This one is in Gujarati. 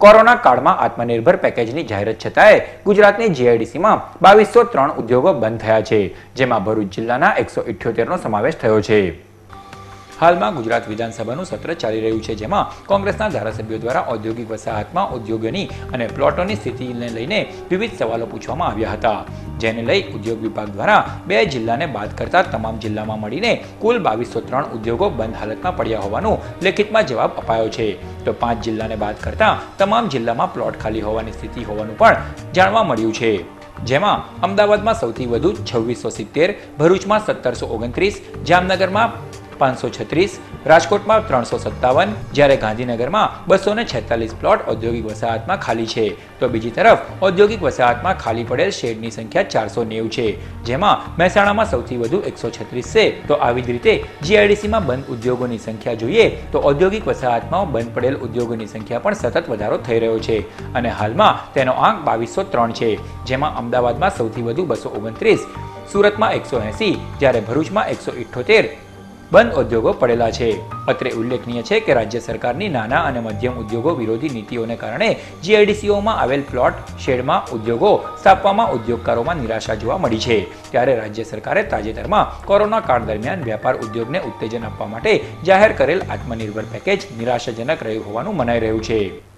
કોરોના કાળમાં આત્મનિર્ભર પેકેજની જાહેરાત છતાંય ગુજરાતની જીઆઈડીસીમાં 2203 ઉદ્યોગો બંધ થયા છે, જેમાં ભરૂચ જિલ્લાના 178નો સમાવેશ થયો છે। હાલમાં ગુજરાત વિધાનસભાનું સત્ર ચાલી રહ્યું છે, જેમાં કોંગ્રેસના ધારાસભ્યો દ્વારા ઔદ્યોગિક વસાહતમાં ઉદ્યોગોની અને પ્લોટોની સ્થિતિને લઈને વિવિધ સવાલો પૂછવામાં આવ્યા હતા, જેને લઈ ઉદ્યોગ વિભાગ દ્વારા 2 જિલ્લાને બાદ કરતા તમામ જિલ્લામાં મળીને કુલ 2203 ઉદ્યોગો બંધ હાલતમાં પડ્યા હોવાનો લેખિતમાં જવાબ અપાયો છે। તો 5 જિલ્લાને બાદ કરતા તમામ જિલ્લામાં પ્લોટ ખાલી હોવાની સ્થિતિ હોવાનું પણ જાણવા મળ્યું છે, જેમાં અમદાવાદમાં સૌથી વધુ 2670, ભરૂચમાં 1729, જામનગરમાં 536, રાજકોટમાં 357, જ્યારે ગાંધીનગરમાં 246 પ્લોટ ઔદ્યોગિક વસાહતમાં ખાલી છે। તો બીજી તરફ ઔદ્યોગિક વસાહતમાં ખાલી પડેલ શેડની સંખ્યા 490 છે, જેમાં મહેસાણામાં સૌથી વધુ 136 છે। તો આવી જ રીતે જીઆઈડીસીમાં બંધ ઉદ્યોગોની સંખ્યા જોઈએ તો ઔદ્યોગિક વસાહતમાં બંધ પડેલ ઉદ્યોગોની સંખ્યા પણ સતત વધારો થઈ રહ્યો છે અને હાલમાં તેનો આંક 2203 છે, જેમાં અમદાવાદમાં સૌથી વધુ 229, સુરતમાં 180, જ્યારે ભરૂચમાં 178 બંધ ઉદ્યોગો પડેલા છે। અત્રે ઉલ્લેખનીય છે કે રાજ્ય સરકારની નાના અને મધ્યમ ઉદ્યોગો વિરોધી નીતિઓને કારણે જીઆઈડીસીઓમાં આવેલ પ્લોટ શેડમાં ઉદ્યોગો સ્થાપવામાં ઉદ્યોગકારોમાં નિરાશા જોવા મળી છે, ત્યારે રાજ્ય સરકારે તાજેતરમાં કોરોના કાળ દરમિયાન વ્યાપાર ઉદ્યોગને ઉત્તેજન આપવા માટે જાહેર કરેલ આત્મનિર્ભર પેકેજ નિરાશાજનક રહ્યું હોવાનું મનાઈ રહ્યું છે।